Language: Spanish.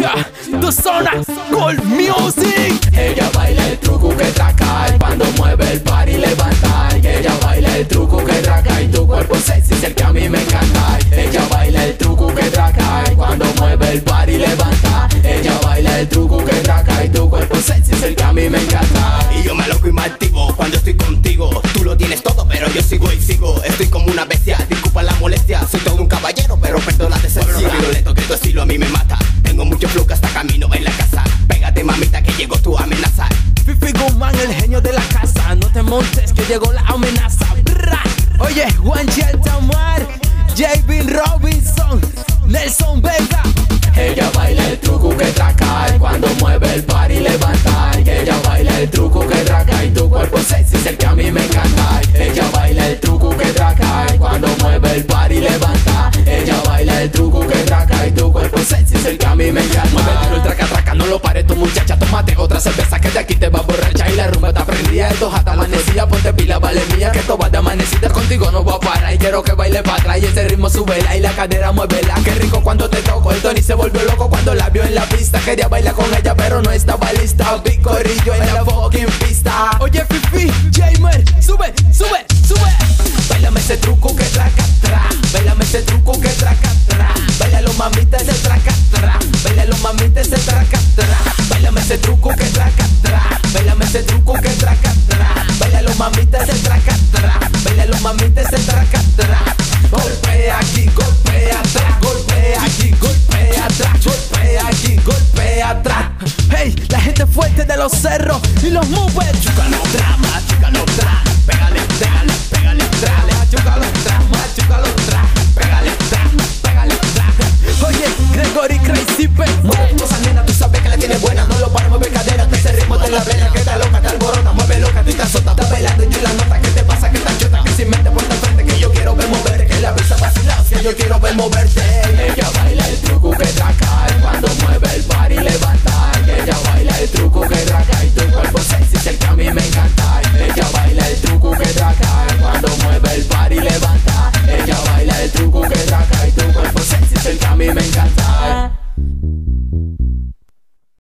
Yeah, tu zona, Gold Music. Ella baila el truco que traca y cuando mueve el party levanta. Ella baila el truco que traca y tu cuerpo sexy es el que a mí me encanta. Ella baila el truco que traca y cuando mueve el party levanta. Ella baila el truco que traca y tu cuerpo sexy es el que a mí me encanta. Y yo me aloco y me activo cuando estoy contigo. Tú lo tienes todo pero yo sigo y sigo. Estoy como una bestia, disculpa la molestia. Soy todo un caballero pero perdón la decepción. Violento que tu estilo a mí me mata. Tengo mucho flow que hasta camino en la casa. Pégate mamita que llegó tu amenaza. Fifi Guzmán, el genio de la casa. No te montes que llegó la amenaza. Brra. Oye, Juanchi Altamar, J.B. Robinson, Nelson Vega. Ella baila el truco que traca y cuando mueve el party levanta. Ella baila el truco que traca y tu cuerpo sexy es el que a mí me encanta. Ella baila el truco que traca y cuando mueve el party levanta. Ella baila el truco que traca y tu cuerpo sexy es el que a mí me encanta. Mueve el traca traca, no lo pares tu muchacha. Tómate otra cerveza que de aquí te va a borrachar. Y la rumba está prendida, esto hasta amanecida. Ponte pila, vale mía, que esto va de amanecida. Contigo no voy a parar y quiero que baile para atrás. Y ese ritmo súbela y la cadera muévela. Qué rico cuando te toco, el Tony se volvió loco cuando la vio en la pista. Quería bailar con ella pero no estaba lista. Picorillo en la fucking pista. Oye Fifi, Jamer, sube, sube, sube. Bailame ese truco que traca tra. Bailame ese truco que traca tra. Bailalo mamita ese traca tra. Bailalo mamita ese traca tra. Bailame ese truco que traca tra. Bailame ese truco que traca tra. Bailalo mamita ese traca tra. Bailalo mamita ese traca tra. Golpea aquí, golpea atrás. Golpea aquí, golpea atrás. Golpea aquí, golpea atrás. Hey, la gente fuerte de los cerros y los movers. Chúcalo drama, chúcalo tra. Pégale, pégale, pégale tra. Chúcalo drama, chúcalo tra. Pégale tra, pégale tra. Oye, Gregory Crazy P. Mueve cosas nena, tú sabes que la tienes buena. No lo pares, mueve cadera, que ese ritmo te la vena. Que está loca, está alborota, mueve loca, tú estás sota. Estás bailando y yo la nota, ¿qué te pasa? Que estás chota. Que si mente por la frente, que yo quiero ver moverte. Que la brisa vacila, si yo quiero ver moverte.